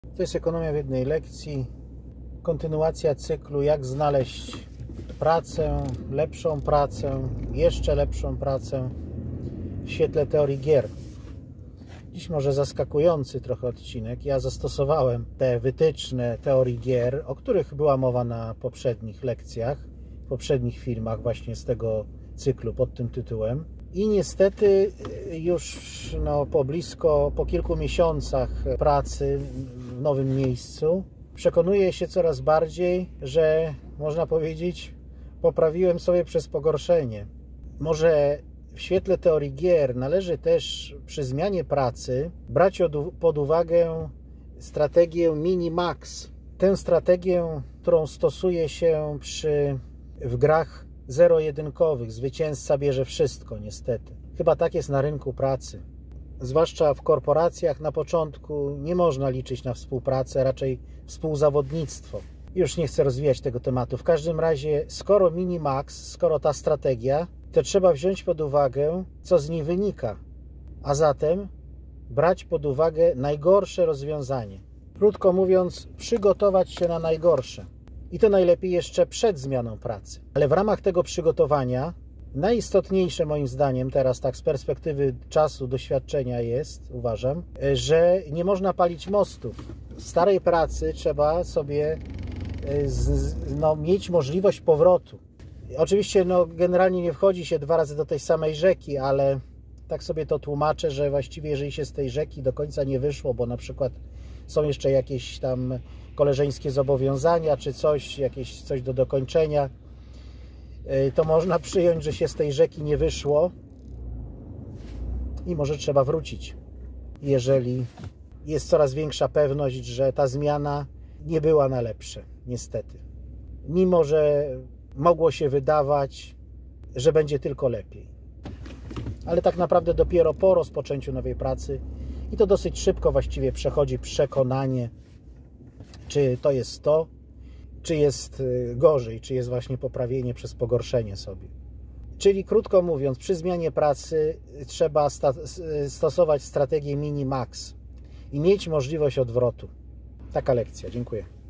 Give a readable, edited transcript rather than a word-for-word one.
To jest ekonomia w jednej lekcji. Kontynuacja cyklu, jak znaleźć pracę, lepszą pracę, jeszcze lepszą pracę w świetle teorii gier. Dziś może zaskakujący trochę odcinek. Ja zastosowałem te wytyczne teorii gier, o których była mowa na poprzednich lekcjach, w poprzednich filmach właśnie z tego cyklu pod tym tytułem. I niestety już po kilku miesiącach pracy w nowym miejscu przekonuję się coraz bardziej, że można powiedzieć, poprawiłem sobie przez pogorszenie. Może w świetle teorii gier należy też przy zmianie pracy brać pod uwagę strategię mini-max. Tę strategię, którą stosuje się w grach zero-jedynkowych. Zwycięzca bierze wszystko, niestety. Chyba tak jest na rynku pracy. Zwłaszcza w korporacjach na początku nie można liczyć na współpracę, raczej współzawodnictwo. Już nie chcę rozwijać tego tematu. W każdym razie, skoro mini-max, skoro ta strategia, to trzeba wziąć pod uwagę, co z niej wynika. A zatem brać pod uwagę najgorsze rozwiązanie. Krótko mówiąc, przygotować się na najgorsze. I to najlepiej jeszcze przed zmianą pracy. Ale w ramach tego przygotowania najistotniejsze moim zdaniem teraz, tak z perspektywy czasu, doświadczenia jest, uważam, że nie można palić mostów. W starej pracy trzeba sobie mieć możliwość powrotu. Oczywiście generalnie nie wchodzi się 2 razy do tej samej rzeki, ale tak sobie to tłumaczę, że właściwie jeżeli się z tej rzeki do końca nie wyszło, bo na przykład są jeszcze jakieś tam koleżeńskie zobowiązania, czy coś do dokończenia, to można przyjąć, że się z tej rzeki nie wyszło i może trzeba wrócić, jeżeli jest coraz większa pewność, że ta zmiana nie była na lepsze, niestety. Mimo że mogło się wydawać, że będzie tylko lepiej. Ale tak naprawdę dopiero po rozpoczęciu nowej pracy i to dosyć szybko właściwie przechodzi przekonanie, czy to jest to, czy jest gorzej, czy jest właśnie poprawienie przez pogorszenie sobie. Czyli krótko mówiąc, przy zmianie pracy trzeba stosować strategię mini-max i mieć możliwość odwrotu. Taka lekcja. Dziękuję.